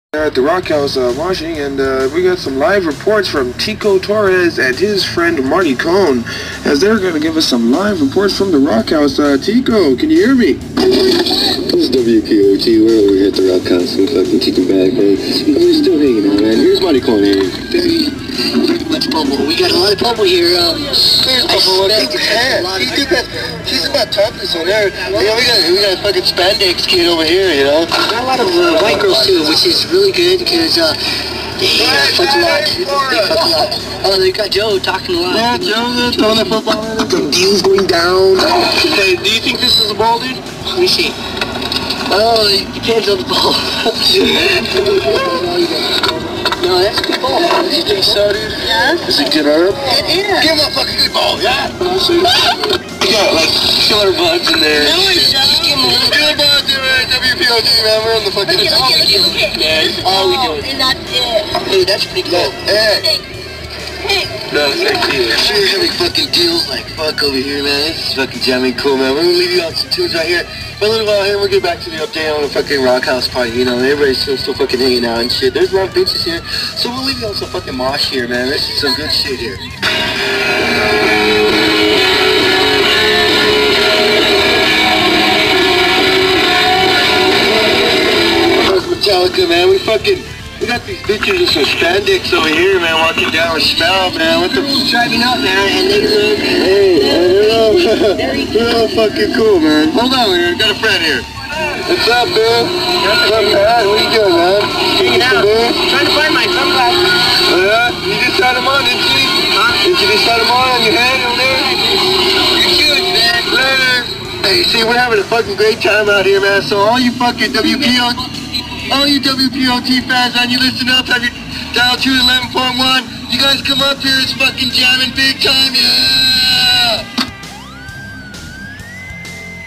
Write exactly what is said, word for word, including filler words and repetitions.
At the Rock House uh, watching, and uh, we got some live reports from Tico Torres and his friend Marty Cohn, as they're going to give us some live reports from the Rock House. Uh, Tico, can you hear me? This is W P O T. We're over here at the Rock House. We're fucking kicking back, man. We're still hanging out, man. Here's Marty Cohn here. Very, very much bubble. We got a lot of bubble here. Um, Here's bubble. Take his hand. He's good. That, he's about toughness on there. You know, we got we got a fucking spandex kid over here. You know. Got a lot of uh, white girls too, which is really good because uh, they uh, fuck a lot. They fuck a lot. Oh, they got Joe talking a lot. Yeah, Joe's throwing the football. The deal's going down. Hey, do you think this is a ball, dude? Let me see. Oh, it depends on the ball. No, that's a good ball. You think so, dude? Yeah. Is it good herb? It is. Give him a fucking good ball, yeah. You got like killer buds in there. No, it's just give him a little. Killer buds in there, W P O T, man. We're in the fucking. Look at, look at, look at. Yeah, all we do. And that's it. Dude, that's pretty cool. Hey. Hey. No, it's like, dude, we're having fucking deals like fuck over here, man. This is fucking jamming cool, man. We're gonna leave you on some tunes right here. For a little while here, we'll get back to the update on the fucking Rock House party, you know, everybody's still, still fucking hanging out and shit. There's a lot of bitches here, so we'll leave you on some fucking mosh here, man. This is some good shit here. Metallica, man. We fucking, we got these bitches with some spandex over here, man, walking down with smell, man. What the f- Driving up, man, and they look. Hey, they're all fucking cool, man. Hold on here, got a friend here. What's up, man? What's up, man? What you doing, man? Hanging out. Trying to find my sunglasses. Oh, yeah? You just had them on, didn't you? Huh? Did you just have them on on your head over there? You're cute, man. Later. Hey, see, we're having a fucking great time out here, man. So all you fucking W P O T, all you W P O T fans, man, you listen up, have your dial two eleven point one. You guys come up here, it's fucking jamming big time, yeah!